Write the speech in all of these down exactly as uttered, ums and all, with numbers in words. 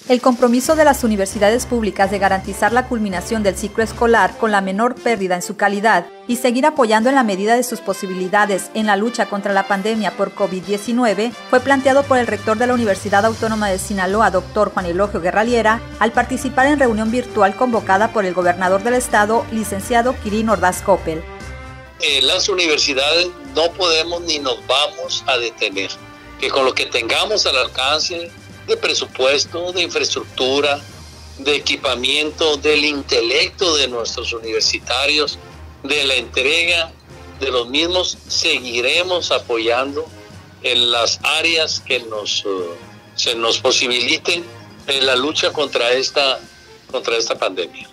El compromiso de las universidades públicas de garantizar la culminación del ciclo escolar con la menor pérdida en su calidad y seguir apoyando en la medida de sus posibilidades en la lucha contra la pandemia por COVID diecinueve fue planteado por el rector de la Universidad Autónoma de Sinaloa, doctor Juan Eulogio Guerra Liera, al participar en reunión virtual convocada por el gobernador del estado, licenciado Quirino Ordaz Coppel. Eh, las universidades no podemos ni nos vamos a detener, que con lo que tengamos al alcance de presupuesto, de infraestructura, de equipamiento, del intelecto de nuestros universitarios, de la entrega de los mismos, seguiremos apoyando en las áreas que nos, uh, se nos posibiliten en la lucha contra esta, contra esta pandemia.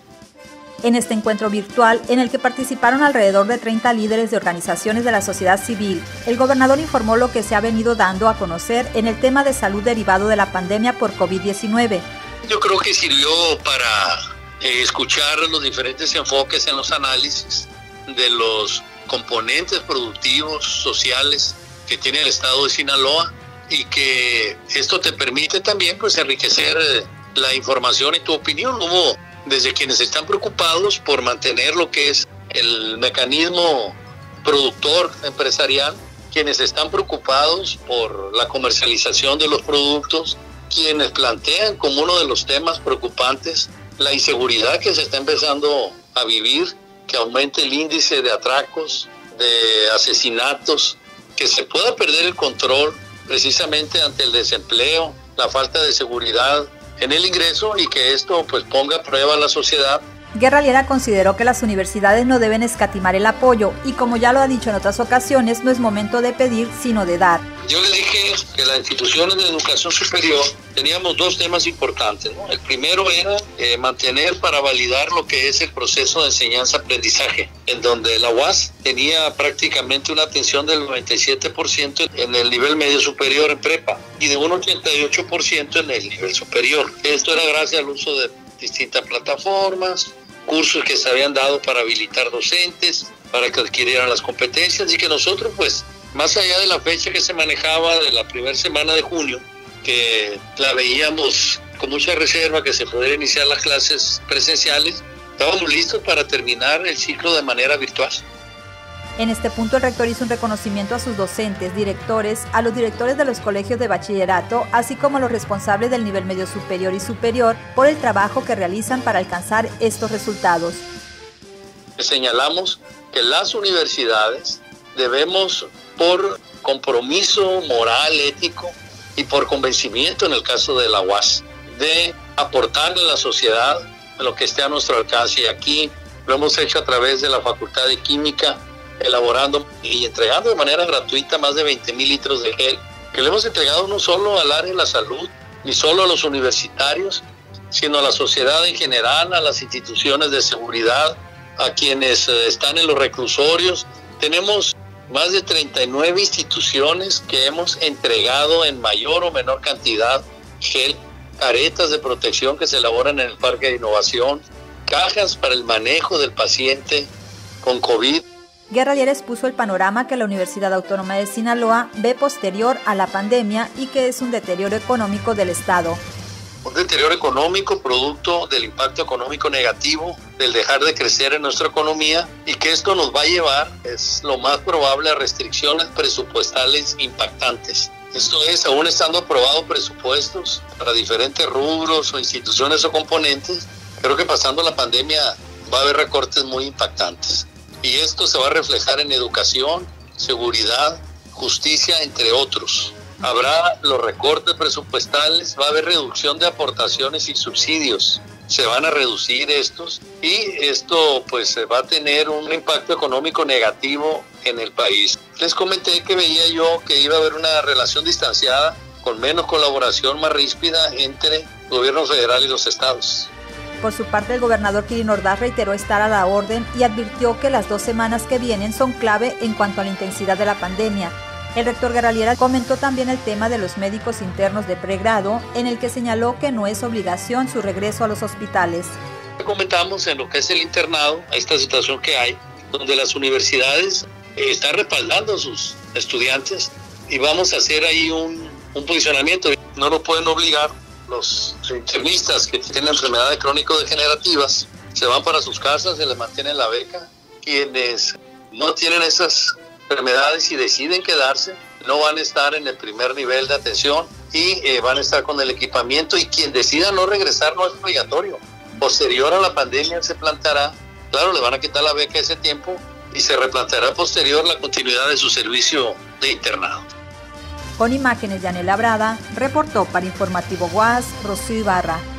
En este encuentro virtual, en el que participaron alrededor de treinta líderes de organizaciones de la sociedad civil, el gobernador informó lo que se ha venido dando a conocer en el tema de salud derivado de la pandemia por COVID diecinueve. Yo creo que sirvió para eh, escuchar los diferentes enfoques en los análisis de los componentes productivos, sociales que tiene el estado de Sinaloa, y que esto te permite también pues enriquecer la información y tu opinión. Hubo desde quienes están preocupados por mantener lo que es el mecanismo productor empresarial, quienes están preocupados por la comercialización de los productos, quienes plantean como uno de los temas preocupantes la inseguridad que se está empezando a vivir, que aumente el índice de atracos, de asesinatos, que se pueda perder el control precisamente ante el desempleo, la falta de seguridad en el ingreso, y que esto pues ponga a prueba a la sociedad. Guerra Liera consideró que las universidades no deben escatimar el apoyo y, como ya lo ha dicho en otras ocasiones, no es momento de pedir, sino de dar. Yo le dije que las instituciones de educación superior teníamos dos temas importantes, ¿no? El primero era eh, mantener para validar lo que es el proceso de enseñanza-aprendizaje, en donde la U A S tenía prácticamente una atención del noventa y siete por ciento en el nivel medio superior en prepa y de un ochenta y ocho por ciento en el nivel superior. Esto era gracias al uso de distintas plataformas, cursos que se habían dado para habilitar docentes, para que adquirieran las competencias, y que nosotros pues más allá de la fecha que se manejaba de la primera semana de junio, que la veíamos con mucha reserva que se pudiera iniciar las clases presenciales, estábamos listos para terminar el ciclo de manera virtual. En este punto, el rector hizo un reconocimiento a sus docentes, directores, a los directores de los colegios de bachillerato, así como a los responsables del nivel medio superior y superior por el trabajo que realizan para alcanzar estos resultados. Señalamos que las universidades debemos, por compromiso moral, ético y por convencimiento en el caso de la U A S, de aportarle a la sociedad lo que esté a nuestro alcance. Y aquí lo hemos hecho a través de la Facultad de Química, elaborando y entregando de manera gratuita más de veinte mil litros de gel, que le hemos entregado no solo al área de la salud, ni solo a los universitarios, sino a la sociedad en general, a las instituciones de seguridad, a quienes están en los reclusorios. Tenemos más de treinta y nueve instituciones que hemos entregado en mayor o menor cantidad gel, caretas de protección que se elaboran en el Parque de Innovación, cajas para el manejo del paciente con COVID. Guerra Liera expuso el panorama que la Universidad Autónoma de Sinaloa ve posterior a la pandemia y que es un deterioro económico del Estado. Un deterioro económico producto del impacto económico negativo, del dejar de crecer en nuestra economía, y que esto nos va a llevar, es lo más probable, a restricciones presupuestales impactantes. Esto es, aún estando aprobados presupuestos para diferentes rubros o instituciones o componentes, creo que pasando la pandemia va a haber recortes muy impactantes. Y esto se va a reflejar en educación, seguridad, justicia, entre otros. Habrá los recortes presupuestales, va a haber reducción de aportaciones y subsidios. Se van a reducir estos, y esto pues va a tener un impacto económico negativo en el país. Les comenté que veía yo que iba a haber una relación distanciada, con menos colaboración, más ríspida entre el gobierno federal y los estados. Por su parte, el gobernador Quirino Ordaz reiteró estar a la orden y advirtió que las dos semanas que vienen son clave en cuanto a la intensidad de la pandemia. El rector Guerra Liera comentó también el tema de los médicos internos de pregrado, en el que señaló que no es obligación su regreso a los hospitales. Comentamos en lo que es el internado, esta situación que hay, donde las universidades eh, están respaldando a sus estudiantes, y vamos a hacer ahí un, un posicionamiento. No nos pueden obligar los internistas que tienen enfermedades crónico-degenerativas se van para sus casas, se les mantiene la beca. Quienes no tienen esas enfermedades y deciden quedarse, no van a estar en el primer nivel de atención y eh, van a estar con el equipamiento, y quien decida no regresar no es obligatorio. Posterior a la pandemia se planteará, claro, le van a quitar la beca ese tiempo y se replanteará posterior la continuidad de su servicio de internado. Con imágenes de Anel Labrada, reportó para Informativo U A S, Rocío Ibarra.